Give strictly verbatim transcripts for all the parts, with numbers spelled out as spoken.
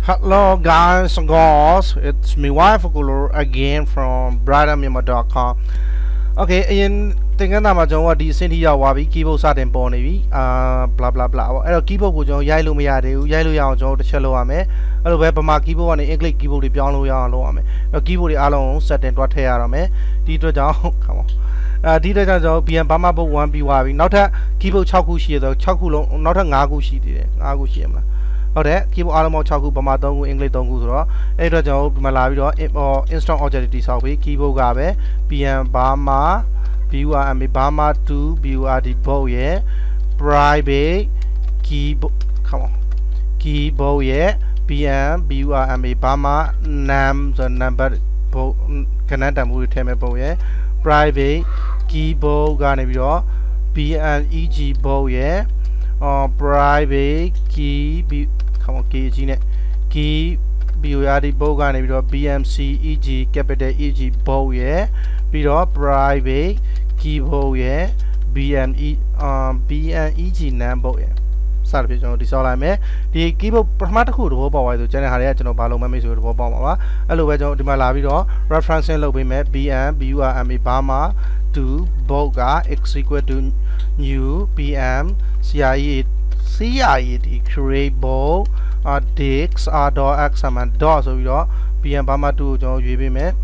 Hello guys and girls, it's me wife Gulu again from brighter myanmar dot com. Okay, in thinking that I want to send here wabi keyboard starting pony uh blah blah blah. I keyboard go yellow me at you, yellow young Joe the cello ame. I web my keyboard and English keyboard the piano young loame. A keyboard alone set and what hair me. Dito down, come on. Uh, Dito down, be a bama book one be wabi. Not a keyboard chakushi, the chakulo, not a nagushi, nagushima. Okay, keep all more chaku bamatongu English dongu so. Either job malavi or instant object is how we keyboard gabe, pm bama, bu and bama two, bu at the boye, private keyboard, come on, keyboard, yeah, pm, bu and bama, nam, the number, Canada movie teme boye, private keyboard ganavio, pm, eg boye. Uh, private key b come on key gene key b r d bogan B M C E G capital E G bow yeah below private keyboard yeah B M E um B M E G number yeah start page on this all I may the keyboard pragmatic who over the general regional baloma miss with Obama hello the malavido reference and lobby map B M B U R M Bama to boga x equal to new P M C I E C I E D create ball uh dix r dot x and dot so we do P M Bama to jo U B me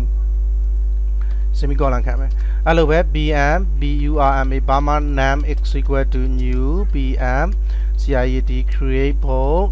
semicolon camera hello web B M B U R M Bama name x equal to new P M C I E D create ball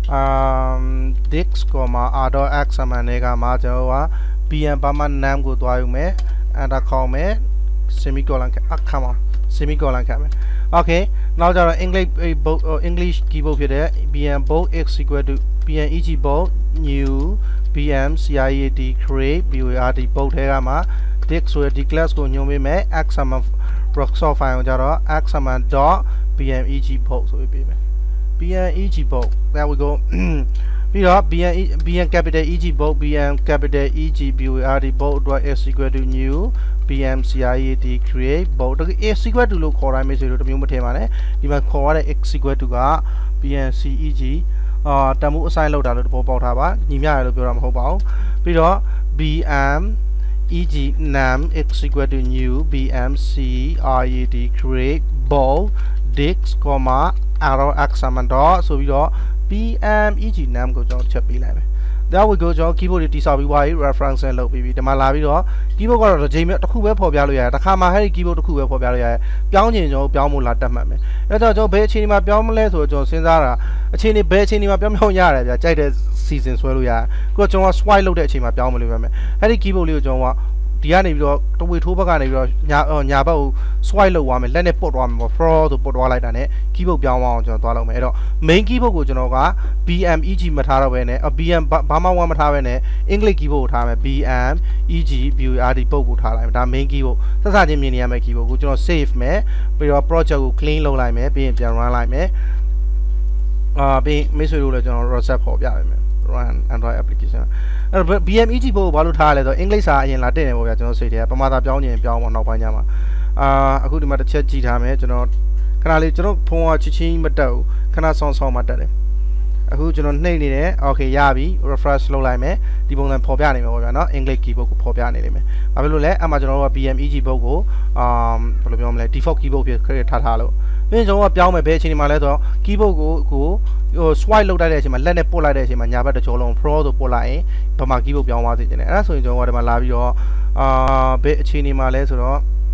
um dix comma r dot x and nega ma jo P M Bama name go to me and I call me semicolon ah, come on semicolon camera. Okay, now there are English uh, uh, English keyboard here. B M bold x equal to B M E G bold new B M C I E D create B U R D bold here ma dix so the class go new me me x am Microsoft file jaro x am dot B M E G bold so be me B M E G bold there we go. We have B M B M capital E G bold B M capital E G B U R D bold dot x equal to new P M C I E D create bold x equal to look for I may say to me mate even call x equal to P M C E G uh tamu assign load out of the ball taba nimya lo pyo ma hout pawu pi do B M E G nam x equal to new B M C I E D create bold dix comma arrow x am dot so we do P M E G nam go jo check pi lai me there we go jo keyboard ti sa bi wa reference နဲ့ လုပ်ပြီးပြီဒီမှာလာပြီးတော့ keyboard ကတော့တစ်ချိန်တစ်ခုပဲဖော်ပြလို့ရတယ်တစ်ခါမှဟဲ့ဒီ keyboard တစ်ခုပဲဖော်ပြလို့ရတယ်ပြောင်းချင်ကျွန်တော်ပြောင်းဖို့လာတတ်မှတ်မယ်အဲ့တော့ကျွန်တော်ဘယ်အခြေအနေမှာပြောင်းမလဲဆိုတော့ကျွန်တော်စဉ်းစားတာအခြေအနေဘယ်အခြေအနေမှာပြောင်းပြောင်းရတယ်ဗျာကြိုက်တဲ့ season ဆွဲလို့ရတယ်ခုတော့ကျွန်တော် swipe လုပ်တဲ့အချိန်မှာပြောင်းမလို့ပဲမယ်အဲ့ဒီ keyboard လေးကိုကျွန်တော်ကဒီကနေပြီးတော့တဝေထိုးဘက်ကနေပြီးတော့ညာညာဘက်ကို swipe လုပ်သွားမယ်လက်နဲ့ပုတ်သွားမယ်ပေါ့ floor ဆိုပုတ်သွားလိုက်တာနဲ့ keyboard ပြောင်းအောင်ကျွန်တော်သွားလုပ်မယ်အဲ့တော့ main keyboard ကိုကျွန်တော်က B M E G မထားတော့ဘဲနဲ့ B M ဘာမှမထားဘဲနဲ့ English keyboard ကိုထားမယ် B M E G B U R D ပုတ်ကိုထားလိုက်မယ်ဒါ main keyboard ဆက်စချင်းမြင်နေရမယ့် keyboard ကိုကျွန်တော် save မယ်ပြီးတော့ project ကို clean လုပ်လိုက်မယ်ပြီးရင်ပြန် run လိုက်မယ်အာပြီးမိတ်ဆွေတို့လည်းကျွန်တော် reset ဖော်ပြပေးမယ် run Android application အဲ့တော့ B M E G ဘုတ်ဘာလို့ထားရလဲဆိုတော့ English စာအရင်လာတင်နေပေါ့ဗျာကျွန်တော်စိတ်ထဲပမာသာပြောင်းရင်ပြောင်းပေါ့နောက်ပိုင်းကျမှအာအခုဒီမှာတစ်ချက်ကြည့်ထားမယ်ကျွန်တော်ခဏလေးကျွန်တော်ဖုန်းကချစ်ချင်းမတက်ဘူးခဏဆောင်းဆောင်းမှတက်တယ်အခုကျွန်တော်နှိပ်နေတယ် okay ရပြီ refresh လုပ်လိုက်မယ်ဒီပုံစံပေါ်ပြနေမှာပေါ့ဗျာเนาะ English keyboard ကိုပေါ်ပြနေလိမ့်မယ်ဘာဖြစ်လို့လဲအဲ့မှာကျွန်တော်တို့က B M E G ဘုတ်ကိုအာဘယ်လိုပြောမလဲ default keyboard ဖြစ်ထားထားလို့ပြီးရင်ကျွန်တော်ကပြောင်းမယ်ဘယ်အချိန်မှာလဲဆိုတော့ keyboard ကိုကိုဟို swipe လုပ်တဲ့အချိန်မှာလက်နဲ့ပုတ်လိုက်တဲ့အချိန်မှာညာဘက်တစ်ကြောလုံး pro ဆိုပုတ်လိုက်ရင်ဘာမှ keyboard ပြောင်းသွားစေချင်တယ်အဲ့ဒါဆိုရင်ကျွန်တော်ကဒီမှာလာပြီးတော့အာဘယ်အချိန်မှာလဲဆိုတော့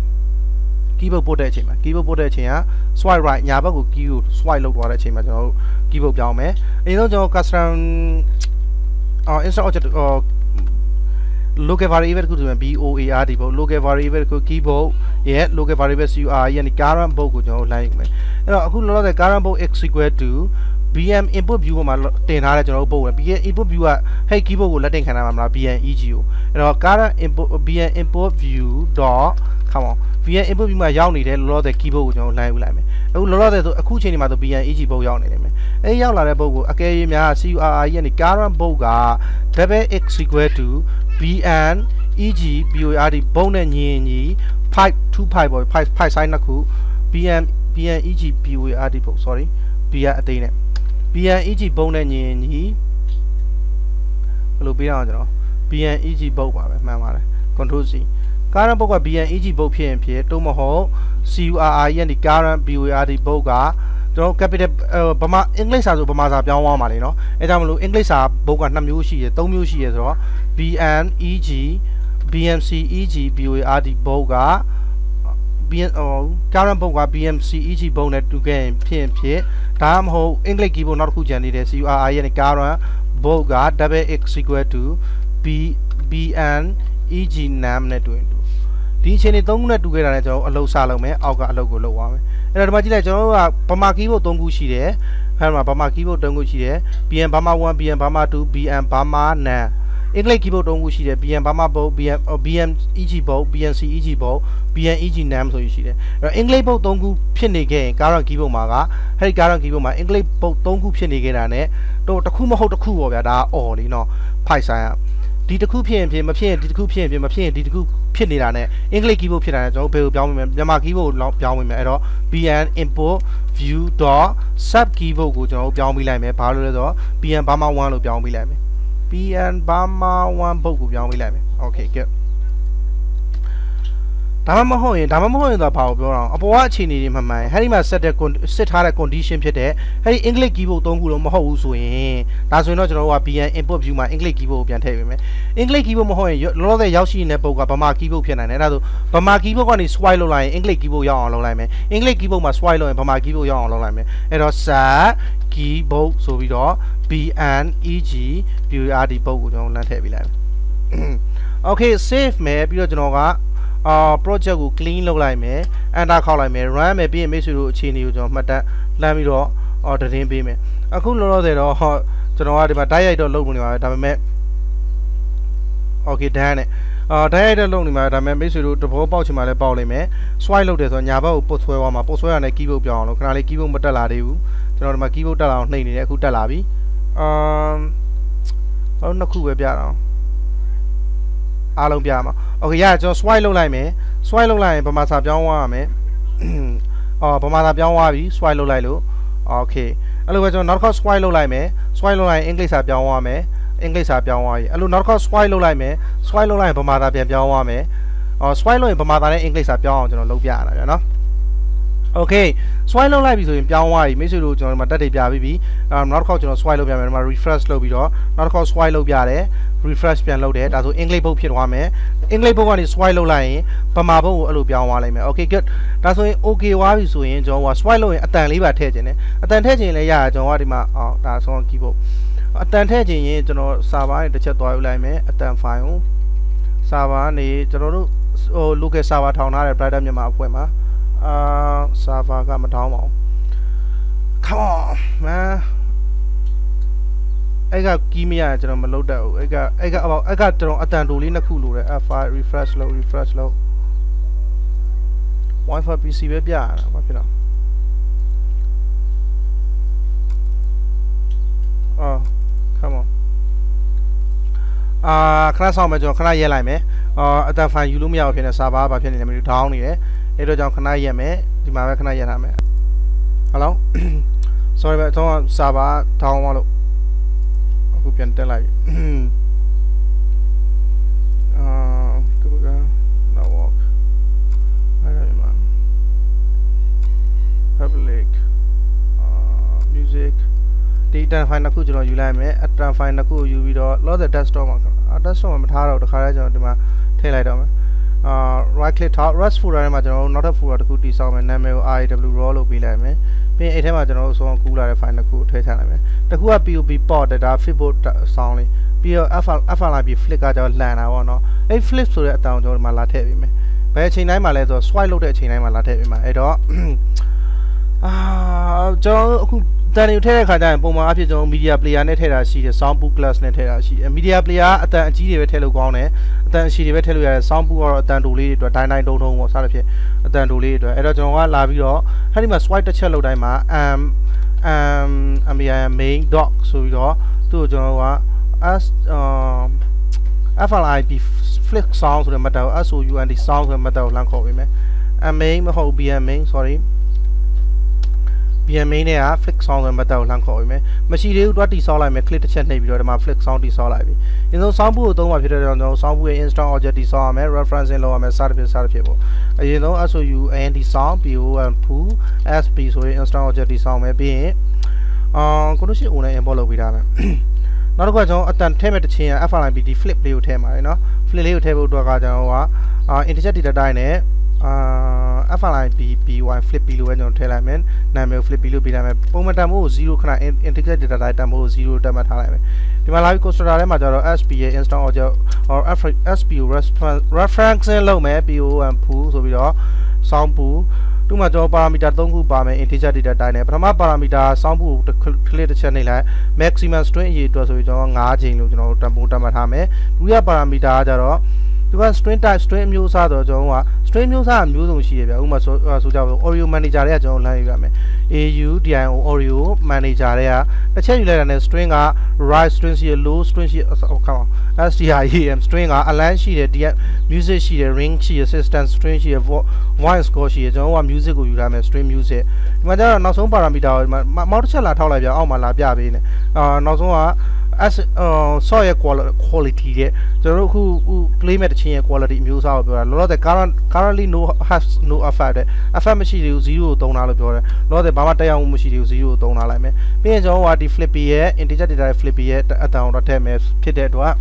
keyboard ပုတ်တဲ့အချိန်မှာ keyboard ပုတ်တဲ့အချိန်က swipe right ညာဘက်ကို key ကို swipe လုပ်သွားတဲ့အချိန်မှာကျွန်တော်တို့ keyboard ပြောင်းမယ်အရင်ဆုံးကျွန်တော် custom အာ instant object ဟို local variable ကိုဆိုရင် B O A R D ပေါ့ local variable ကို keyboard ရဲ့ local variable C U R ရဲ့ current board ကိုကျွန်တော်လိုက်ယူမယ်အဲ့တော့အခုလောလောဆယ် current board x equal to B M input view မှာတင်ထားတဲ့ကျွန်တော်တို့ board ပဲ B M input view ကဟဲ့ keyboard ကိုလက်တင်ခံတာမှာမလား B M E G ကိုအဲ့တော့ current input B M input view dot come on B M input view မှာရောက်နေတဲ့လောလောဆယ် keyboard ကိုကျွန်တော်လိုက်ယူလိုက်မယ်အခုလောလောဆယ်ဆိုအခုချိန်ဒီမှာဆို B M E G board ရောက်နေတယ်မယ်အဲ့ရောက်လာတဲ့ board ကိုအကယ်၍များ C U R R ရဲ့ current board က double x equal to B M E G B O R D ဘုံနဲ့ညီညီ five two five ပေါ့ five five sign နှစ်ခု B M B M E G B O R D ပေါ့ sorry B ကအတိတ်နဲ့ B M E G ဘုံနဲ့ညီညီဘယ်လိုပေးရအောင်ကျွန်တော် bneg ဘုတ်ပါပဲမှန်ပါတယ် control C current ဘုတ်က bneg ဘုတ်ဖြစ်ရင်ဖြစ်တော့မဟုတ် curr ရဲ့ဒီ current bord ဘုတ်ကကျွန်တော် capital ဗမာအင်္ဂလိပ်စာဆိုဗမာစာပြောင်းသွားမှာလေနော်အဲကြောင့်မလို့အင်္ဂလိပ်စာဘုတ်ကနှစ်မျိုးရှိတယ်သုံးမျိုးရှိရဆိုတော့ bneg bmceg bord ဘုတ်က bn ဟို current ဘုတ်က bmceg ဘုတ်နဲ့တူခဲ့ရင်ဖြစ်ရင်ဖြစ်ဒါမှမဟုတ်အင်္ဂလိပ် keyboard နောက်တစ်ခုကျန်နေတယ် curr ရဲ့ current ဘုတ်က double x equal to b bneg num နဲ့တူရင်တူဒီအချိန်လေးသုံးခုနဲ့တူခဲ့တာနဲ့ကျွန်တော်အလုပ်စလုပ်မယ်အောက်ကအလုပ်ကိုလုပ်သွားမယ်အဲ့တော့ဒီမှာကြည့်လိုက်ကျွန်တော်တို့ကဗမာ keyboard သုံးခုရှိတယ်အဲ့မှာဗမာ keyboard သုံးခုရှိတယ် bn ဗမာ one bn ဗမာ two bn ဗမာ num အင်္ဂလိပ် keyboard သုံးခုရှိတယ် bn ဗမာ bolt bn bmeg bolt bnceg bolt bneg num ဆိုရှိတယ်အဲ့တော့အင်္ဂလိပ် bolt သုံးခုဖြစ်နေခဲ့ရင် current keyboard မှာကအဲ့ဒီ current keyboard မှာအင်္ဂလိပ် bolt သုံးခုဖြစ်နေခဲ့တာနဲ့တော့တစ်ခုမဟုတ်တစ်ခုပေါ့ဗျာဒါအော်လीเนาะဖိုက်ဆိုင်ဒီတစ်ခုဖြစ်ရင်ဖြစ်မဖြစ်ရင်ဒီတစ်ခုဖြစ်ရင်ဖြစ်မဖြစ်ရင်ဒီတစ်ခုဖြစ်နေတာနဲ့အင်္ဂလိပ် keyboard ဖြစ်တာနဲ့ကျွန်တော်ဘယ်ကိုပြောင်းမလဲမြန်မာ keyboard ကိုပြောင်းမိမယ်အဲ့တော့ bn import view dot sub keyboard ကိုကျွန်တော်ပြောင်းပေးလိုက်မယ်ဘာလို့လဲဆိုတော့ bn burma one လို့ပြောင်းပေးလိုက်မယ် bn burma one ဘုတ်ကိုပြောင်းပေးလိုက်မယ် okay good ဒါမှမဟုတ်ရင်ဒါမှမဟုတ်ရင်တော့ဘာကိုပြောတာအပေါ်ကအခြေအနေတွေမှမှန်ဟဲ့ဒီမှာ set တဲ့ set ထားတဲ့ condition ဖြစ်တဲ့ဟဲ့ဒီ English keyboard သုံးခုလုံးမဟုတ်ဘူးဆိုရင်ဒါဆိုရင်တော့ကျွန်တော်တို့က bn input view မှာ English keyboard ကိုပြန်ထည့်ပေးမယ် English keyboard မဟုတ်ရင်လောလောဆယ်ရောက်ရှိနေတဲ့ပုံကဗမာ keyboard ဖြစ်နိုင်တယ်ဒါဆိုဗမာ keyboard ကနေ swipe လုပ်လိုက်ရင် English keyboard ရောက်အောင်လုပ်လိုက်မယ် English keyboard မှာ swipe လုပ်ရင်ဗမာ keyboard ရောက်အောင်လုပ်လိုက်မယ်အဲ့တော့ set keyboard ဆိုပြီးတော့ bneg bord ဘုတ်ကိုကျွန်တော်လမ်းထည့်ပေးလိုက်မယ် okay save မယ်ပြီးတော့ကျွန်တော်ကအာ project ကို clean လုပ်လိုက်မယ် enter ခေါက်လိုက်မယ် run မယ်ပြီးရင်မိတ်ဆွေတို့အခြေအနေကိုကျွန်တော်မှတ်တမ်းလှမ်းပြီးတော့အော်တရင်ပေးမယ်အခုလောလောဆယ်တော့ကျွန်တော်ကဒီမှာ တိုက်ရိုက်တော့လုပ်နေပါပဲဒါပေမဲ့ okay done နဲ့အာ တိုက်ရိုက်တော့လုပ်နေမှာဒါပေမဲ့မိတ်ဆွေတို့တဘောပေါက်ချင်မှလည်းပေါက်လိမ့်မယ် swipe လုပ်တယ်ဆိုတော့ညာဘက်ကိုပုတ်ဆွဲသွားမှာပုတ်ဆွဲရတဲ့ keyboard ပြောင်းအောင်လို့ခဏလေး keyboard မတက်လာသေးဘူးကျွန်တော်ဒီမှာ keyboard တက်လာအောင်နှိပ်နေတယ်အခုတက်လာပြီအမ်ဟောနှစ်ခုပဲပြတာအားလုံးပြမှာ okay ရကျွန်တော် swipe လုပ်လိုက်မယ် swipe လုပ်လိုက်ရင်ဗမာစာပြောင်းသွားရမယ်အော်ဗမာစာပြောင်းသွားပြီ swipe လုပ်လိုက်လို့ okay အဲ့လိုပဲကျွန်တော်နောက်တစ်ခါ swipe လုပ်လိုက်မယ် swipe လုပ်လိုက်ရင်အင်္ဂလိပ်စာပြောင်းသွားမယ်အင်္ဂလိပ်စာပြောင်းသွားပြီအဲ့လိုနောက်တစ်ခါ swipe လုပ်လိုက်မယ် swipe လုပ်လိုက်ရင်ဗမာစာပြန်ပြောင်းသွားမယ်အော် swipe လုပ်ရင်ဗမာစာနဲ့အင်္ဂလိပ်စာပြောင်းအောင်ကျွန်တော်လုပ်ပြရတာဗျာနော် okay swipe လုပ်လိုက်ပြီဆိုရင်ပြောင်းသွားပြီမိတ်ဆွေတို့ကျွန်တော်ဒီမှာတက်တွေပြပြီးပြီအဲနောက်တစ်ခါကျွန်တော် swipe လုပ်ပြမယ်ဒီမှာ refresh လုပ်ပြီးတော့နောက်တစ်ခါ swipe လုပ်ပြတယ် refresh ပြန်လုပ်တယ်ဒါဆိုအင်္ဂလိပ်ဘုတ်ဖြစ်သွားမယ်အင်္ဂလိပ်ဘုတ်ကနေ swipe လုပ်လိုက်ရင်ဗမာဘုတ်ကိုအဲ့လိုပြောင်းသွားလိုက်မယ် okay good ဒါဆိုရင် okay သွားပြီဆိုရင်ကျွန်တော်က swipe လုပ်ရင်အတန်လေးပါထည့်ခြင်းတယ်အတန်ထည့်ခြင်းလည်းရရကျွန်တော်ကဒီမှာအော်ဒါဆိုတော့ keyboard အတန်ထည့်ခြင်းရင်ကျွန်တော် server နဲ့တစ်ချက်သွားယူလိုက်မယ်အတန် file ကို server နေကျွန်တော်တို့ဟို local server ထောင်ထားတဲ့ Brighter မြန်မာအဖွဲ့မှာအာ server ကမတောင်းပါဘူး come on man အဲ့က key မရကျွန်တော်မလုပ်တတ်ဘူးအဲ့ကအဲ့ကအဲ့ကကျွန်တော်အတန်တိုလေးနှစ်ခုလိုတယ် F five refresh လုပ် refresh လုပ် Wi-Fi ပီ စီ ပဲပြရတာဘာဖြစ်လဲအော် come on အာခဏဆောင်မယ်ကျွန်တော်ခဏရက်လိုက်မယ်အာအတန် file ယူလို့မရဘူးဖြစ်နေ server ဘာဖြစ်နေလဲမသိဘူး down နေတယ်အဲ့တော့ကြောင့်ခဏရက်မယ်ဒီမှာပဲခဏရက်ထားမယ် hello sorry ပဲကျွန်တော် server down သွားလို့အခုပြန်တက်လိုက်အာတူက network အဲ့ဒါမှာ public အာ music ဒီအတန် file နှစ်ခုကျွန်တော်ယူလိုက်မယ်အတန် file နှစ်ခုကိုယူပြီးတော့ load the desktop မှာ desktop မှာမထားတော့တခါတည်းကျွန်တော်ဒီမှာထည့်လိုက်တော့မယ်အာ right click ထား rest folder ထဲမှာကျွန်တော်တို့နောက်ထပ် folder တစ်ခုတည်ဆောက်မယ်နာမည်ကို R A W raw လို့ပေးလိုက်မယ်ပြီးရင်အဲ့ထဲမှာကျွန်တော်တို့အဆုံးကူးလာတဲ့ file တစ်ခုထည့်ချလိုက်မယ်တစ်ခုက P O B port ဒါ flipboard sound လေးပြီးတော့ F F L I P flip ကကျွန်တော်လှန်တာပေါ့နော်အဲ့ flip ဆိုတဲ့အတောင်ကျွန်တော်ဒီမှာလာထည့်ပေးမယ်ဘယ်အချိန်တိုင်းမှာလဲဆိုတော့ swipe လုပ်တဲ့အချိန်တိုင်းမှာလာထည့်ပေးမှာအဲ့တော့အာကျွန်တော်အခုတန်တွေထည့်တဲ့ခါကျရင်ပုံမှန်အဖြစ်ကျွန်တော် media player နဲ့ထည့်တာရှိတယ် soundbook class နဲ့ထည့်တာရှိတယ် media player အတန်အကြီးတွေပဲထည့်လို့ကောင်းတယ်အတန်အရှိတွေပဲထည့်လို့ရတယ် soundbook ကတော့အတန်တိုလေးတွေအတွက်တိုင်းတိုင်းတုံးတုံးပေါ့စသဖြင့်အတန်တိုလေးတွေအတွက်အဲ့တော့ကျွန်တော်ကလာပြီးတော့အဲ့ဒီမှာ swipe တစ်ချက်လုပ်တိုင်းမှာ um um main doc ဆိုပြီးတော့သူ့ကိုကျွန်တော်က as F L I P flick sound ဆိုတဲ့ method ကို S O U N D sound ဆိုတဲ့ method ကိုလမ်းခေါ်ပေးမယ် main မဟုတ် B M main sorry B B M နဲ့က flick sound ဆိုတဲ့ method ကိုလှမ်းခေါ်ပြီးမယ်မရှိသေးဘူးတော့တိဆောက်လိုက်မယ် click တစ်ချက်နှိပ်ပြီးတော့ဒီမှာ flick sound တိဆောက်လိုက်ပြီအရင်ဆုံး sound pool ကိုသုံးမှာဖြစ်တဲ့ကြောင့်ကျွန်တော် sound pool ရဲ့ instance object တိဆောက်ရမယ် referencing လုပ်ရမယ်စသဖြင့်စသဖြင့်ပေါ့အရင်ဆုံး S O U and တိဆောက် P O N pool S P ဆိုရင် instance object တိဆောက်မယ်ပြီးရင်အာကိုတို့ရှိ O နဲ့ import လုပ်ပေးထားမယ်နောက်တစ်ခုကကျွန်တော်အတန်ထဲမဲ့တစ်ချင်းရ F L I P D flip လေးကိုထည့်မှာလေနော် flip လေးကိုထည့်ဖို့အတွက်ကကျွန်တော်ကအာ integer data type နဲ့အာ F L I P P Y flip ပြီးလို့ပဲကျွန်တော်ထည့်လိုက်မယ်နာမည်ကို flip ပြီးလို့ပေးလိုက်မယ်ပုံမှန်တန်ဖိုးကိုzeroခဏ integer data type တန်ဖိုးကိုzeroတက်မှတ်ထားလိုက်မယ်ဒီမှာလာပြီး constructor ထဲမှာကျတော့ S P ရဲ့ instance object or S P ကို referencing လုပ်မယ် P O N pool ဆိုပြီးတော့ sound poolတူမှာကျွန်တော် parameter 3ခုပါမယ် integer data type နဲ့ပထမ parameter sound pool ကို click တစ်ချက်နှိပ်လိုက် maximum string အရေအတွက်ဆိုပြီးကျွန်တော်fiveချိန်လို့ကျွန်တော်တန်ဖိုးတက်မှတ်ထားမယ်ဒုတိယ parameter ကကျတော့သူက string type string အမျိုးအစားတော့ကျွန်တော်က string မျိုးစားအမျိုးစုံရှိရဗျဥပမာဆိုဆိုကြပါစို့ Oreo manager တွေကကျွန်တော်လှမ်းယူရမယ် A U D I O Oreo manager တွေကတစ်ချက်ယူလိုက်တာနဲ့ string က right string ရှိရ low string ရှိခေါင်း S T R E M string က align ရှိတယ် D music ရှိတယ် ring ရှိတယ် system string ရှိတယ် voice score ရှိတယ်ကျွန်တော်က music ကိုယူထားမယ် string music ဒီမှာကျတော့နောက်ဆုံး parameter ကိုဒီမှာမောက်တစ်ချက်လာထောက်လိုက်ပြအောက်မှာလာပြပေးနေအာနောက်ဆုံးကas soil quality တဲ့ကျွန်တော်တို့အခု play မဲ့တချင်းရဲ့ quality အမျိုးအစားကိုပြောတာလောလောဆယ် current currently no has no effect တဲ့ effect မရှိသေးဘူးzero ကိုသုံးတာလို့ပြောတယ်လောလောဆယ်ဘာမှတက်ရောက်မှုမရှိသေးဘူးzero ကိုသုံးတာလိုက်မယ်ပြီးရင်ကျွန်တော်ကဒီ flippy ရဲ့ integer data flippy ရဲ့အတန်ကိုတော့ထည့်မယ်ဖြစ်တဲ့အတွက်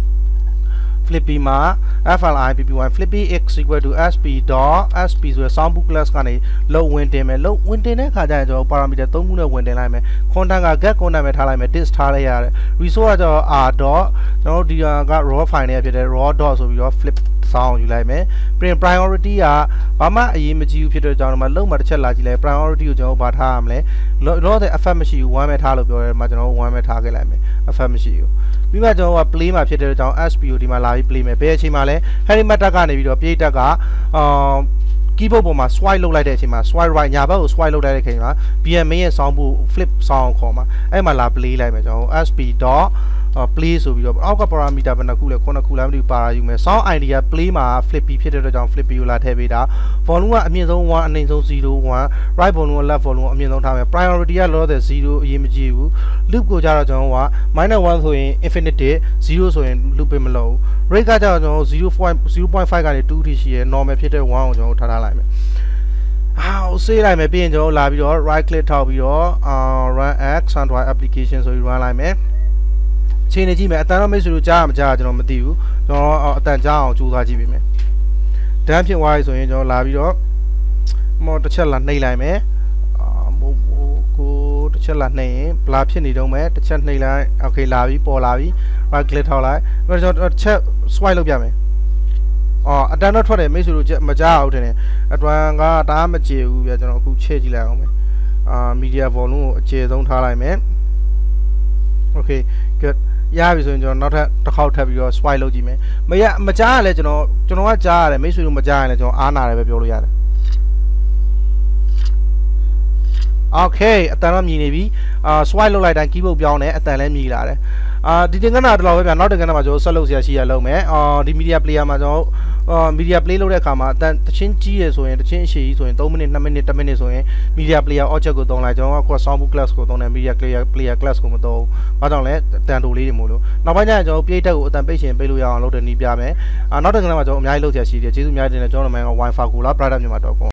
flippy မှာ F L I P P Y flippy x equal to sp dot sp ဆိုတဲ့ sound pool class ကနေလုံးဝင်တင်မယ်လုံးဝင်တင်တဲ့အခါကျရင်ကျွန်တော် parameter သုံးခုနဲ့ဝင်တင်လိုက်မယ် content က get content ပဲထားလိုက်မယ် disk ထားလိုက်ရတယ် resource ကကျတော့ r dot ကျွန်တော်ဒီက raw file နဲ့ဖြစ်တဲ့ raw dot ဆိုပြီးတော့ flip sound ယူလိုက်မယ် print priority ကဘာမှအရေးမကြီးဘူးဖြစ်တဲ့ကြောင့်ဒီမှာလုံးမှာတစ်ချက်လာကြည့်လိုက် priority ကိုကျွန်တော်ဘာထားရမလဲလောတဲ့ effect မရှိဘူးone ပဲထားလို့ပြောတယ်ဒီမှာကျွန်တော်oneပဲထားခဲ့လိုက်မယ် effect မရှိဘူးပြီးမှကျွန်တော်က play မှာဖြစ်တဲ့ကြောင့် S P ကိုဒီမှာလာပြီး play မယ်ဘယ်အချိန်မှာလဲ Harry Matter ကနေပြီးတော့ပြေးတက်ကအာ keyboard ပေါ်မှာ swipe လုပ်လိုက်တဲ့အချိန်မှာ swipe right ညာဘက်ကို swipe လုပ်လိုက်တဲ့အချိန်မှာ B M ရဲ့ sound ကို flip sound ခေါ်မှာအဲ့မှာလာ play လိုက်မယ်ကျွန်တော် S P dot play ဆိုပြီးတော့အောက်က parameter ဘယ်နှခုလဲခုနှစ်ခုလားမသိဘူးပါလာယူမယ် sound I D က play မှာ flippy ဖြစ်တဲ့အတွက်ကြောင့် flippy ကိုလာထည့်ပေးတာ volume ကအမြင့်ဆုံးoneအနိမ့်ဆုံးzero one right volume က left volume အမြင့်ဆုံးထားမယ် priority ကလောလောဆယ်zeroအရေးမကြီးဘူး loop ကိုကြတော့ကျွန်တော်က minus one ဆိုရင် infinite zero ဆိုရင် loop ပဲမလုပ်ဘူး rate ကကြတော့ကျွန်တော်zero point fiveကနေtwoထိရှိရယ် normal ဖြစ်တဲ့oneကိုကျွန်တော်ထားထားလိုက်မယ်အာဆေးလိုက်မယ်ပြီးရင်ကျွန်တော်လာပြီးတော့ right click ထောက်ပြီးတော့ run x Android application ဆိုပြီး run လိုက်မယ်အချိန်နေကြည့်မယ်အတန်တော့မိတ်ဆွေတို့ကြားရမကြားကျွန်တော်မသိဘူးကျွန်တော်အတန်ကြားအောင်ကြိုးစားကြည့်ပေးမယ်တန်းဖြစ်သွားပြီဆိုရင်ကျွန်တော်လာပြီးတော့မော်တစ်ချက်လာနှိပ်လိုက်မယ်အာမို့ကိုတစ်ချက်လာနှိပ်ရင်ဘလာဖြစ်နေတော့မယ်တစ်ချက်နှိပ်လိုက်โอเคလာပြီပေါ်လာပြီ right click ထောက်လိုက်ပြီးတော့ကျွန်တော်တစ်ချက် swipe လုပ်ပြမယ်အော်အတန်တော့ထွက်တယ်မိတ်ဆွေတို့မကြားအောင်ထင်တယ်အတွန်ကတအားမကြေဘူးပြကျွန်တော်အခုချဲ့ကြည့်လိုက်အောင်မယ်အာ media volume ကိုအခြေဆုံးထားလိုက်မယ် okay good ရပြီဆိုရင်ကျွန်တော်နောက်ထပ်တစ်ခေါက်ထပ်ပြီးတော့ swipe လုပ်ကြည့်မယ်မရမကြားရလဲကျွန်တော်ကျွန်တော်ကကြားရတယ်မိတ်ဆွေတို့မကြားရလဲကျွန်တော်အားနာတယ်ပဲပြောလို့ရတယ် okay အတန်တော့မြည်နေပြီအာ swipe လုပ်လိုက်တိုင်း keyboard ပြောင်းတယ်အတန်လည်းမြည်လာတယ်အာဒီတင်ကနာတော့ပဲဗျာနောက်တင်ကနာမှာကျွန်တော်ဆက်လုပ်ဆရာရှိရလုပ်မယ်အာဒီ media player မှာကျွန်တော်အာ media play လုပ်တဲ့အခါမှာအတန်တချင်းကြီးရဆိုရင်တချင်းအရှိကြီးဆိုရင်threeမိနစ်twoမိနစ်oneမိနစ်ဆိုရင် media player object ကိုသုံးလိုက်ကျွန်တော်က sound pool class ကိုသုံးတယ် media player player class ကိုမသုံးဘာကြောင့်လဲတန်တိုလေးတွေမို့လို့နောက်ပိုင်းကျရင်ကျွန်တော်ပြေးတက်ကိုအတန်ပိတ်ရှင်ပိတ်လို့ရအောင်လုပ်တဲ့နည်းပြမယ်အာနောက်တင်ကနာမှာကျွန်တော်အများကြီးလုပ်ဆရာရှိတယ်ကျေးဇူးအများကြီးတင်တယ်ကျွန်တော်တို့မှန်က wifi ကိုလား private မြန်မာ dot com